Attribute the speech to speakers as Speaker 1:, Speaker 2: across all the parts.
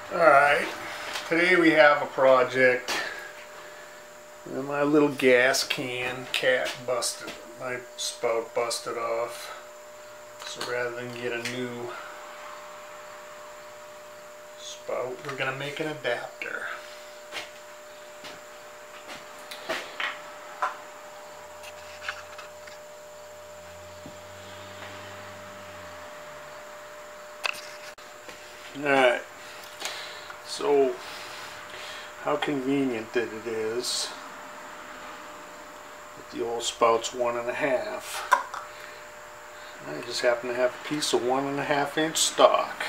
Speaker 1: Alright, today we have a project. My little gas can cap busted, my spout busted off. So rather than get a new spout, we're going to make an adapter. Alright, so how convenient that it is that the old spout's 1.5. I just happen to have a piece of 1.5 inch stock.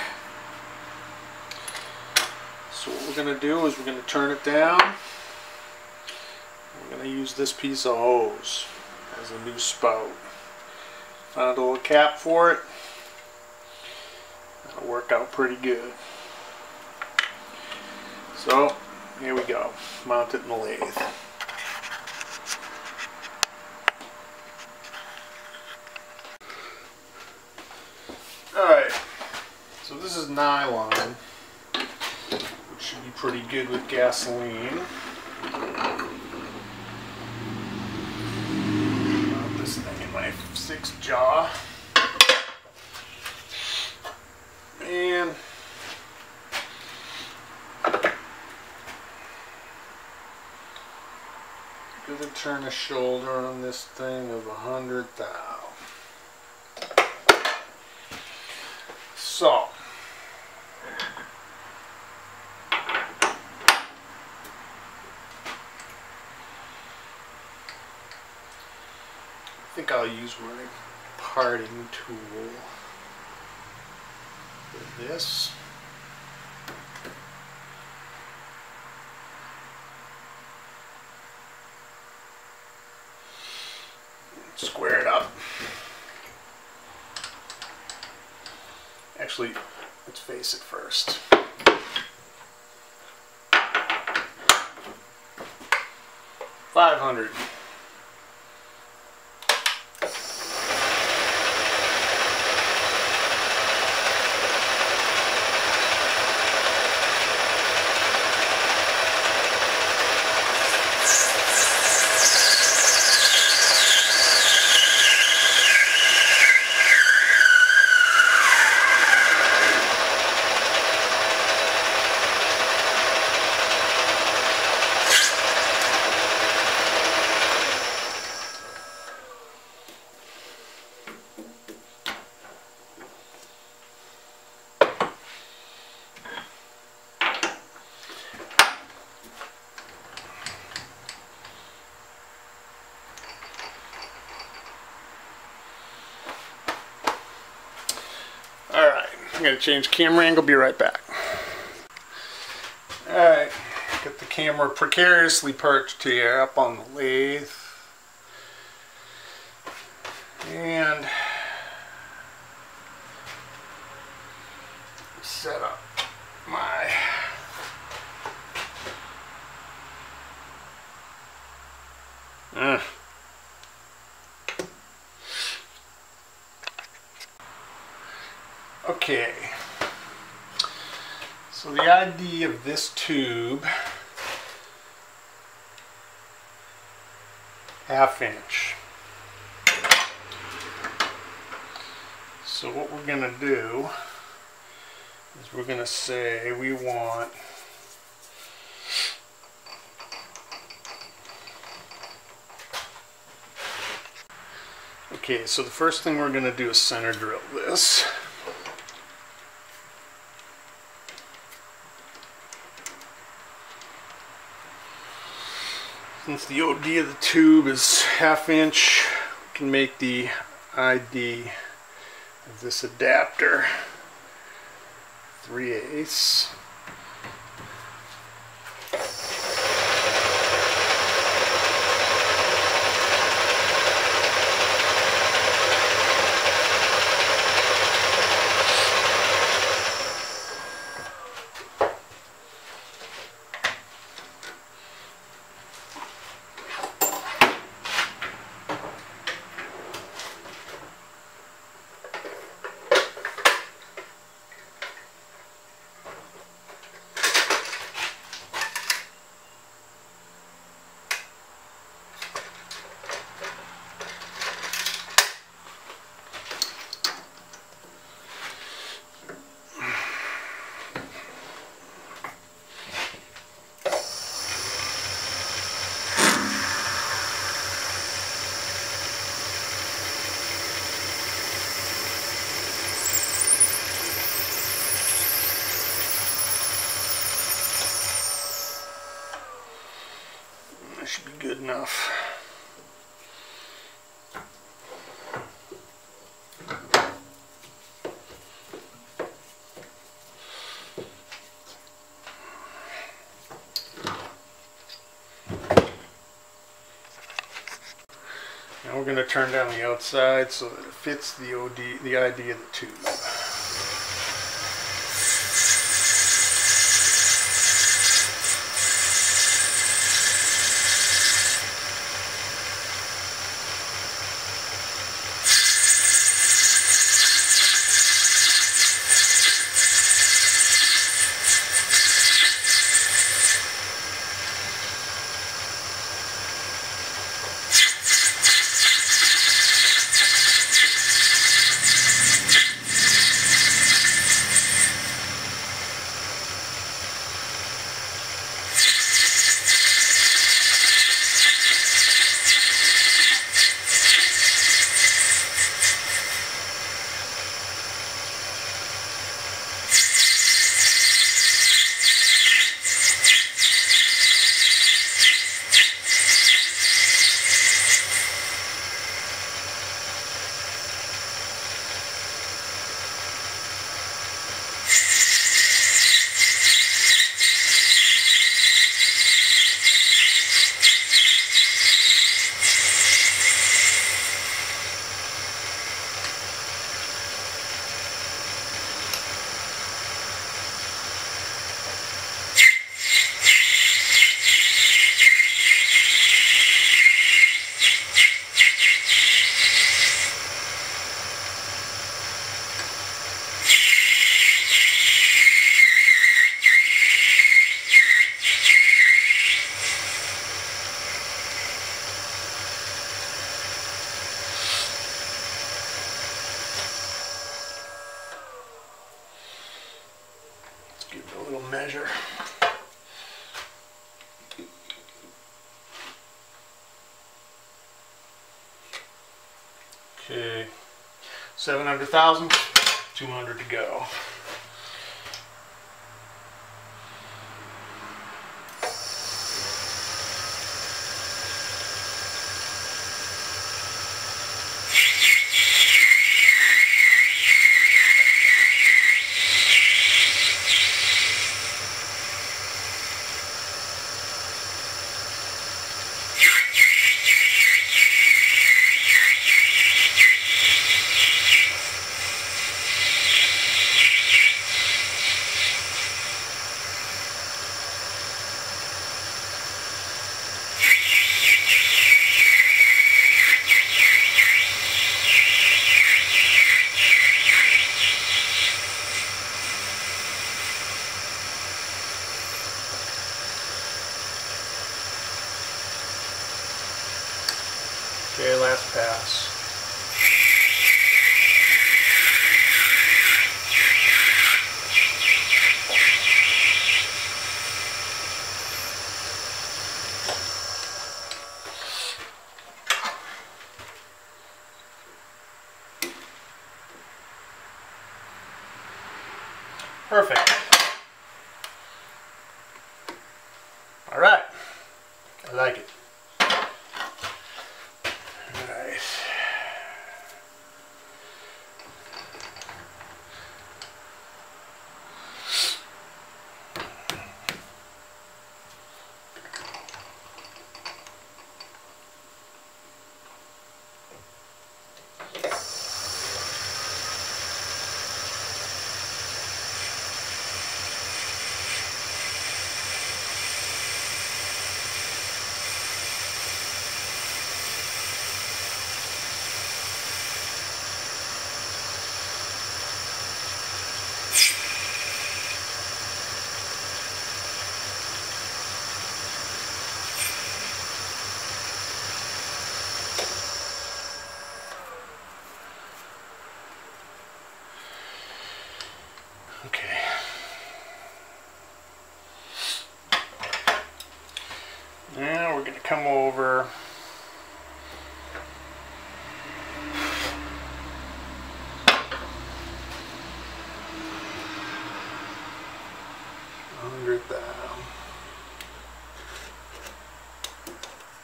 Speaker 1: So what we're going to do is we're going to turn it down. We're going to use this piece of hose as a new spout. Found a little cap for it. That'll work out pretty good. So here we go. Mount it in the lathe. Alright, so this is nylon, which should be pretty good with gasoline. Mount this thing in my 6 jaw. And gonna turn a shoulder on this thing of 100 thou. So I think I'll use my parting tool for this. Square it up. Actually, let's face it first. $500. I'm going to change camera angle, be right back. Alright, got the camera precariously perched here up on the lathe. And set up my Okay, so the idea of this tube, 1/2 inch. So what we're going to do is we're going to say we want okay, so the first thing we're going to do is center drill this. Since the OD of the tube is 1/2 inch, we can make the ID of this adapter 3/8. should be good enough. Now we're going to turn down the outside so that it fits the ID of the tube. Give it a little measure. Okay, 700,000, 200 to go. Okay, last pass. Perfect. All right. I like it. Okay. Now we're going to come over under that.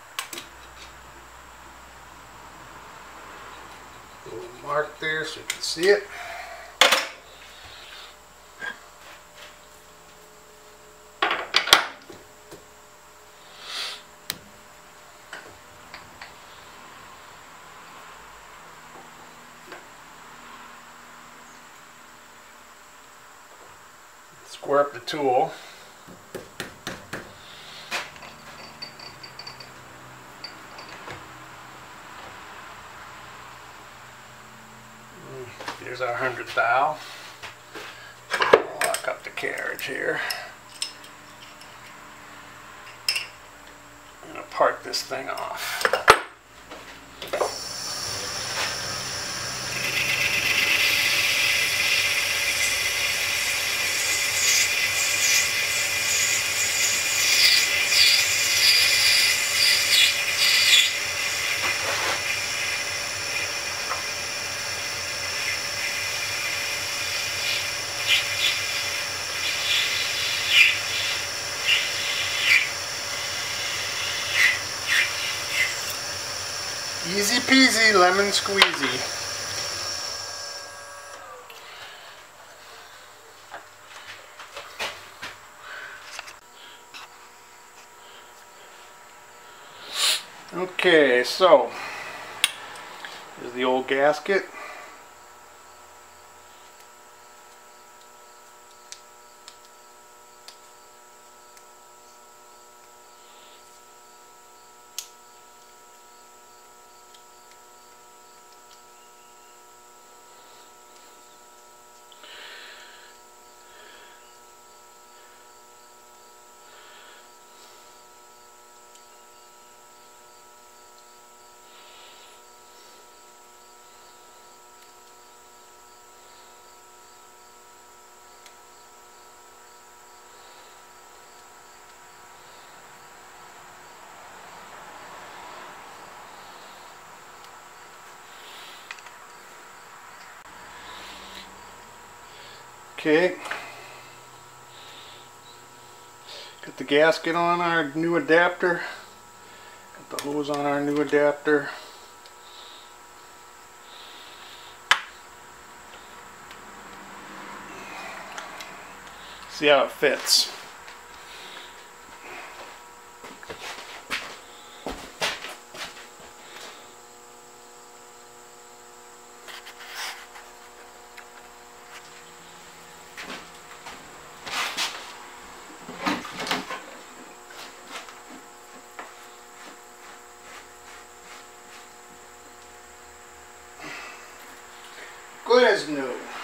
Speaker 1: mark there so you can see it. Square up the tool. Here's our 100th thou. Lock up the carriage here. I'm going to part this thing off. Easy peasy, lemon squeezy. Okay, so here's the old gasket. Okay, got the gasket on our new adapter, got the hose on our new adapter. See how it fits. Good as new.